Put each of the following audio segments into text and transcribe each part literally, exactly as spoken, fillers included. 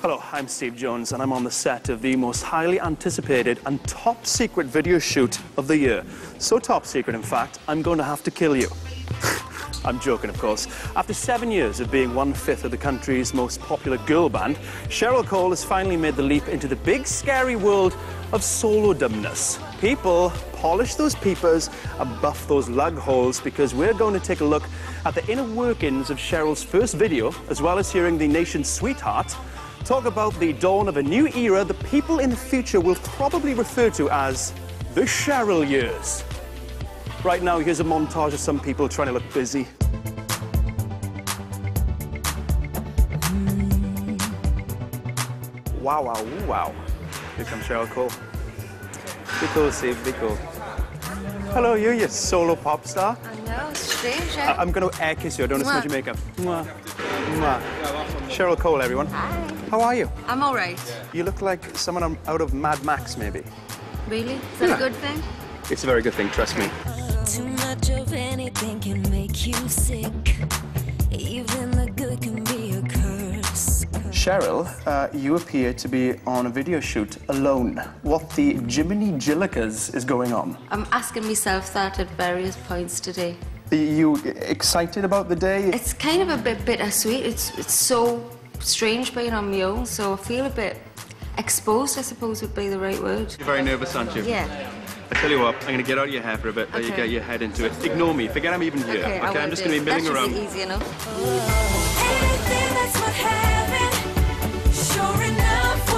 Hello, I'm Steve Jones, and I'm on the set of the most highly anticipated and top secret video shoot of the year. So top secret, in fact, I'm going to have to kill you. I'm joking, of course. After seven years of being one-fifth of the country's most popular girl band, Cheryl Cole has finally made the leap into the big, scary world of solo-dumbness. People, polish those peepers and buff those lug holes, because we're going to take a look at the inner workings of Cheryl's first video, as well as hearing the nation's sweetheart talk about the dawn of a new era that people in the future will probably refer to as the Cheryl years. Right now, here's a montage of some people trying to look busy. Wow, wow, wow. Here comes Cheryl Cole. Be cool, Steve, be cool. Hello, you, you solo pop star. I know, it's strange, eh? I I'm going to air kiss you. I don't want to smudge your makeup. Mwah. Mwah. Cheryl Cole, everyone. Hi. How are you? I'm all right. You look like someone out of Mad Max, maybe. Really? Is that Yeah. a good thing? It's a very good thing, trust me. Too much of anything can make you sick. Even the good can be a curse. Cheryl, uh, you appear to be on a video shoot alone. What the Jiminy Jillikers is going on? I'm asking myself that at various points today. Are you excited about the day? It's kind of a bit bittersweet. It's, it's so strange being on my own, so I feel a bit exposed, I suppose would be the right word. You're very nervous, aren't you? Yeah. I tell you what, I'm going to get out of your hair for a bit, while you Okay. get your head into it. Ignore me, forget I'm even here. Okay, I will I'm just do. going to be milling That around. should be easy enough. Anything that's what happened, sure enough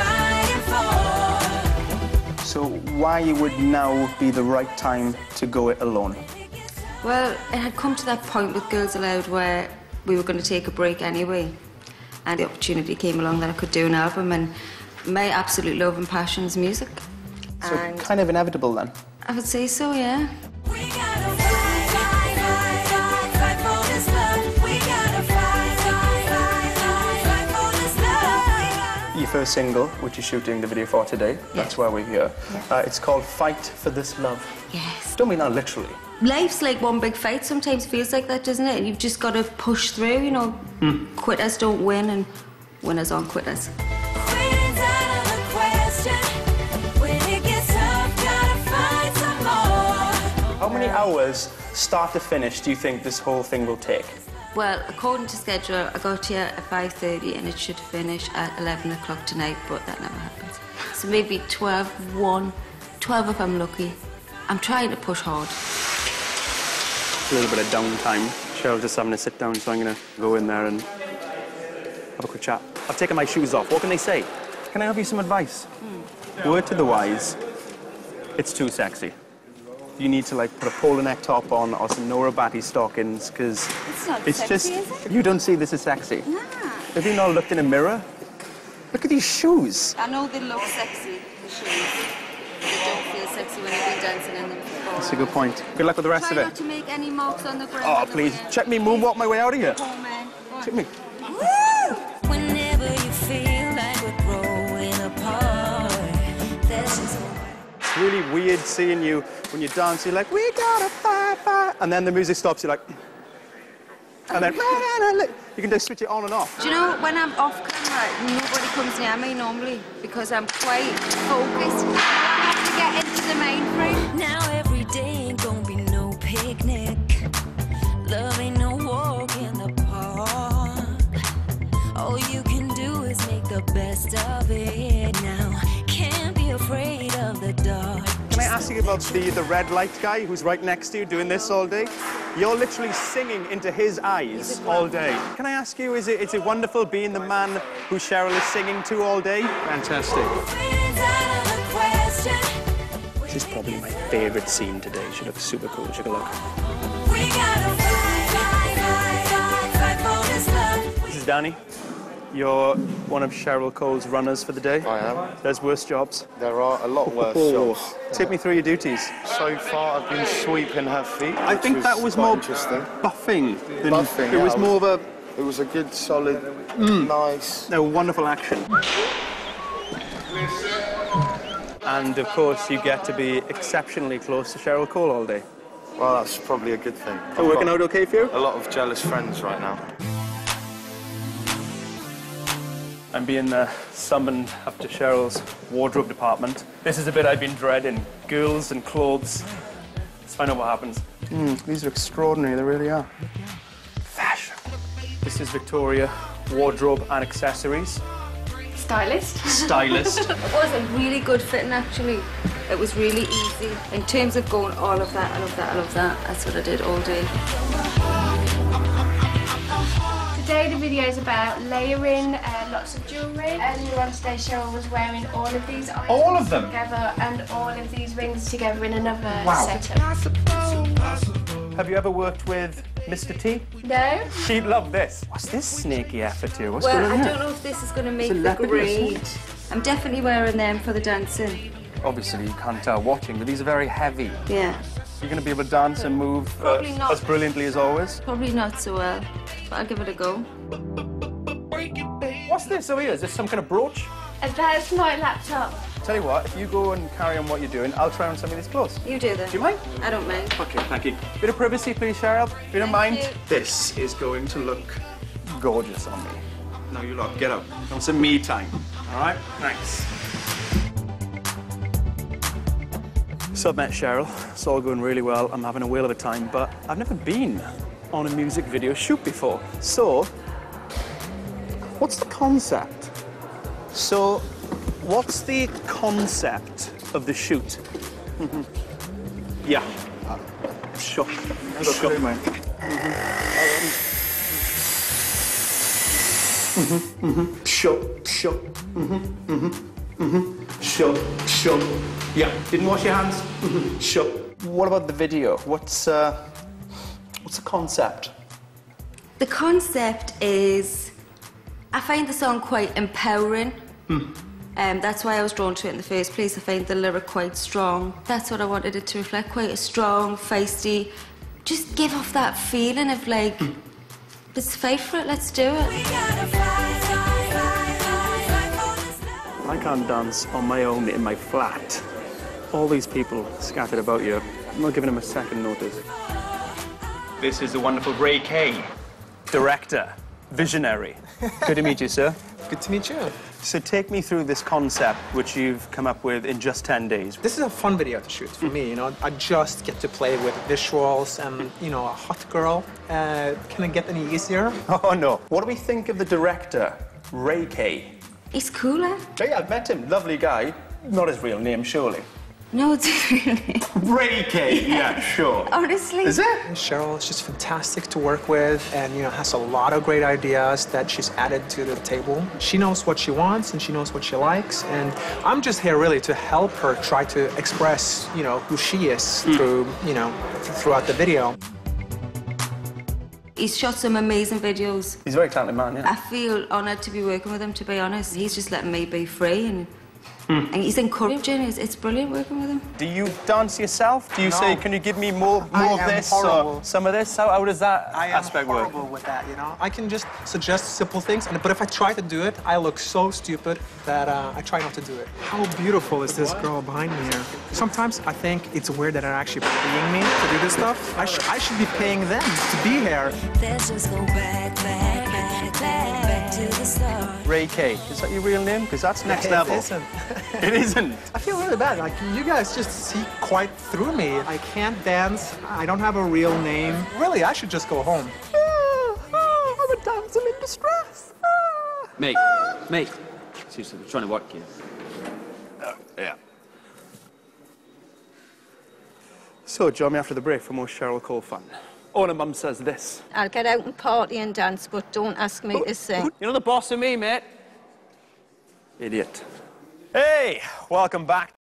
worth fighting for. So why would now be the right time to go it alone? Well, it had come to that point with Girls Aloud where we were going to take a break anyway. And the opportunity came along that I could do an album, and my absolute love and passion is music. So And kind of inevitable then? I would say so, yeah. We gotta fight, fight, fight, fight, fight for this love. We gotta fight, fight, fight, fight, fight for this love. Your first single, which you're shooting the video for today, that's why we're here. Yeah. Uh, it's called Fight for This Love. Yes. Don't mean that literally. Life's like one big fight. Sometimes feels like that, doesn't it? And you've just got to push through, you know. Mm. Quitters don't win, and winners aren't quitters. Quitting's out of the question. When it gets tough, gotta fight some more. How many hours, start to finish, do you think this whole thing will take? Well, according to schedule, I got here at five thirty and it should finish at eleven o'clock tonight, but that never happens. So maybe twelve, one, twelve if I'm lucky. I'm trying to push hard. A little bit of downtime. Cheryl's just having to sit down, so I'm going to go in there and have a quick chat. I've taken my shoes off. What can they say? Can I have you some advice? Mm. Word to the wise, it's too sexy. You need to, like, put a polo neck top on or some Nora Batty stockings, because It's not it's sexy, just... is it? You don't see this as sexy. Nah. Have you not looked in a mirror? Look at these shoes. I know they look sexy, the shoes. They don't feel sexy when you've been dancing in them before. That's a good point. Good luck with the rest Try of not it. to make any marks on the ground. Oh, on the please. way. Check me moonwalk my way out of here. Oh, man. Go on. Check me. Whenever you feel like we're growing apart, that's just It's really weird seeing you when you dance. You're like, we gotta fight, fight. And then the music stops, you're like... And then... You can just switch it on and off. Do you know, when I'm off camera, nobody comes near me normally because I'm quite focused. I have to get into the main frame. now every day ain't gonna be no picnic. Love ain't no walk in the park. All you can do is make the best of it now. Can't be afraid of the dark. Can I ask you about the, the red light guy who's right next to you doing this all day? You're literally singing into his eyes all day. Can I ask you, is it, is it wonderful being the man who Cheryl is singing to all day? Fantastic. Quitting's out of the question. This is probably my favourite scene today. She looks super cool. Check a look. We gotta fight, fight, fight, fight, fight for this love. This is Danny. You're one of Cheryl Cole's runners for the day. I am. There's worse jobs. There are a lot worse Oh, jobs. take me through your duties. So far, I've been sweeping her feet. I which think that was quite more interesting. buffing than... Buffing, It yeah, was I more of a... It was a good, solid, nice. No, wonderful action. And, of course, you get to be exceptionally close to Cheryl Cole all day. Well, that's probably a good thing. So working out okay for you? A lot of jealous friends right now. I'm being uh, summoned up to Cheryl's wardrobe department. This is a bit I've been dreading. Girls and clothes. Let's find out what happens. Mm, these are extraordinary, they really are. Fashion. This is Victoria, wardrobe and accessories. Stylist. Stylist. It was a really good fitting, actually. It was really easy. In terms of going all of that, I love that, I love that. That's what I did all day. Today the video is about layering uh, lots of jewellery. Earlier on today Cheryl was wearing all of these items All of them? together and all of these rings together in another Wow. setup. Have you ever worked with Mister T? No? She'd love this. What's this snaky effort here? What's Well, going on I here? don't know if this is going to make a the leopard or grade. I'm definitely wearing them for the dancing. Obviously, you can't tell watching, but these are very heavy. Yeah. You're going to be able to dance and move uh, Probably not. as brilliantly as always. Probably not so well, but I'll give it a go. What's this over here? Is this some kind of brooch? And that's my laptop. Tell you what, if you go and carry on what you're doing, I'll try on some of these clothes. You do then. Do you mind? I don't mind. Okay, thank you. Bit of privacy, please, Cheryl. If you don't Thank mind. you. This is going to look gorgeous on me. Now you lot, get out. Want some me time. All right? Thanks. So I've met Cheryl. It's all going really well. I'm having a whale of a time, but I've never been on a music video shoot before. So, what's the concept? So, what's the concept of the shoot? Mm-hmm. Yeah. Sure. Sure. Mm-hmm. Mm-hmm. Sure. Sure. Mm-hmm. Mm-hmm. Mm-hmm. Sure. Sure. Yeah. Didn't wash your hands? Mm-hmm. Sure. What about the video? What's uh, what's the concept? The concept is, I find the song quite empowering. Mm. Um, that's why I was drawn to it in the first place. I find the lyric quite strong. That's what I wanted it to reflect, quite a strong, feisty, just give off that feeling of like, mm. let's fight for it, let's do it. We gotta fight, fight, fight, fight, fight for this love. I can't dance on my own in my flat. All these people scattered about you. I'm not giving them a second notice. This is the wonderful Ray Kay, director, visionary. Good to meet you, sir. Good to meet you. So take me through this concept which you've come up with in just ten days. This is a fun video to shoot for me, you know. I just get to play with visuals and, you know, a hot girl. Uh, can it get any easier? Oh, no. What do we think of the director, Ray Kay? He's cooler. Yeah, I've met him. Lovely guy. Not his real name, surely. No, it's really. Ray Kay, yeah, sure. Honestly. Is it? Cheryl is just fantastic to work with and, you know, has a lot of great ideas that she's added to the table. She knows what she wants and she knows what she likes, and I'm just here really to help her try to express, you know, who she is mm. through, you know, th throughout the video. He's shot some amazing videos. He's a very talented man, yeah. I feel honoured to be working with him, to be honest. He's just letting me be free and Mm. And he's encouraging. It's, it's brilliant working with him. Do you dance yourself? Do you No. say, can you give me more, more I of am this horrible. or some of this? How, how does that I am aspect work? horrible with that, you know. I can just suggest simple things, and but if I try to do it, I look so stupid that uh, I try not to do it. How beautiful is this girl behind me here? Sometimes I think it's weird that they're actually paying me to do this stuff. I, sh I should be paying them to be here. Let's just go back, back, back, back, back to the start. Ray Kay, is that your real name? Because that's next It level. isn't. It isn't. I feel really bad. Like, you guys just see quite through me. I can't dance. I don't have a real name. Really, I should just go home. I'm a damsel in distress. Mate, mate. Seriously, we're trying to work here. Oh, yeah. So, join me after the break for more Cheryl Cole fun. Oh, and Mum says this. I'll get out and party and dance, but don't ask me to sing. You're the boss of me, mate. Idiot. Hey, welcome back